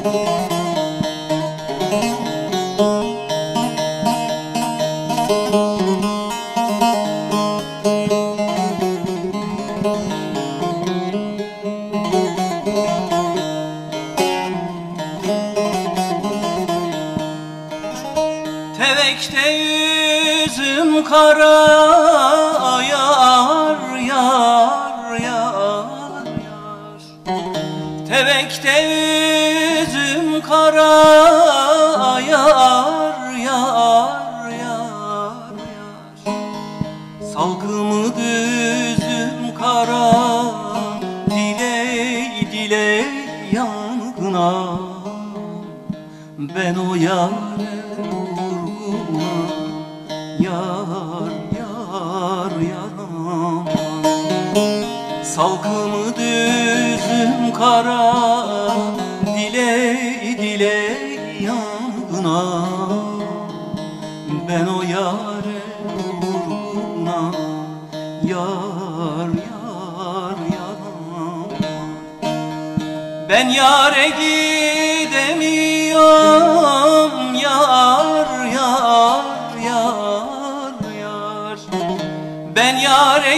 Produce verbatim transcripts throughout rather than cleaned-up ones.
Tevekte yüzüm kara, yar yar yar yar. Tevekte yüzüm kara, yar yar yar yar. Salkımı düzüm kara, diley diley yangına. Ben o yâre yar yar yaram. Salkımı düzüm kara, diley diley yangına. Ben o yâre vurguna, yar yar yaram. Ben yâre gidemiyorum, yar yar yar yar. Ben yâre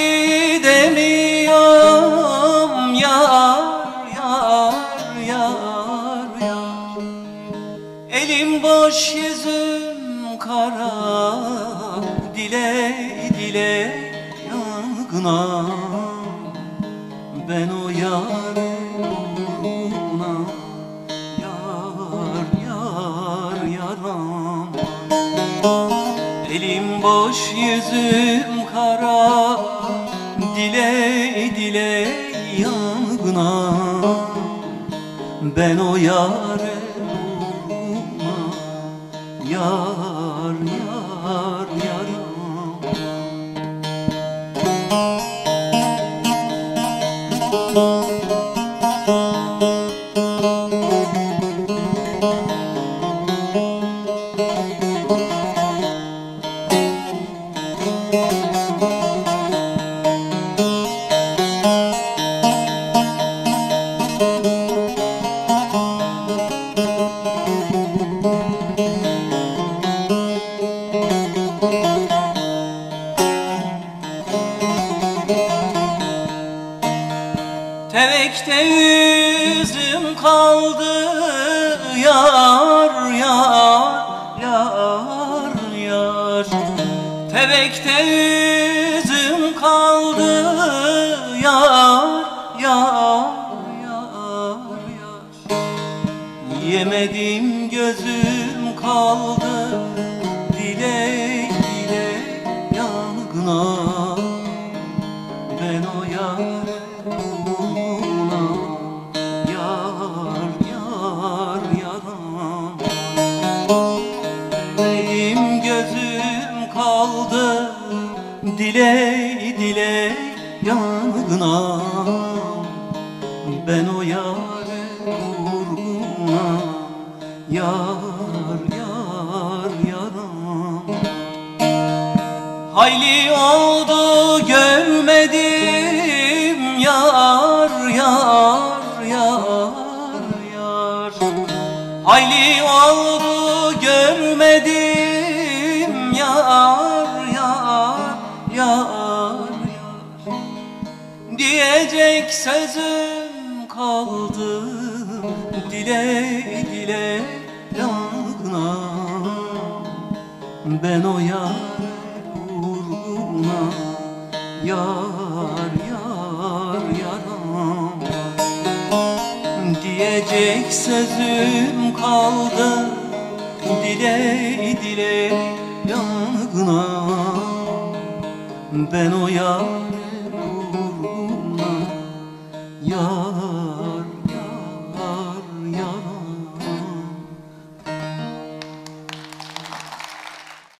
gidemiyorum, yar yar yar yar. Elim boş yüzüm kara, diley diley yangına. Ben o yâre uğruna, yar yar yaram. Elim boş yüzüm kara, diley diley yangına. Ben o yâre uğruna, yar yar yaram. Tevekte yüzüm kaldı, yar yar yar yar. Tevekte yüzüm kaldı, yar yar yar yar. Yemedim gözüm kaldı, diley diley yangına. Ben o yâre uğruna, yar yar yaram. Benim gözüm kaldı, diley diley yangına. Ben o yâre uğruna, yar yar yaram. Hayli oldu görmedim, yar yar yar yar. Hayli oldu görmedim, yar yar yar yar. Diyecek sözüm kaldı, diley diley yangına. Ben o yâre uğruna, yar yar yaram. Diyecek sözüm kaldı, diley diley yangına. Ben o yâre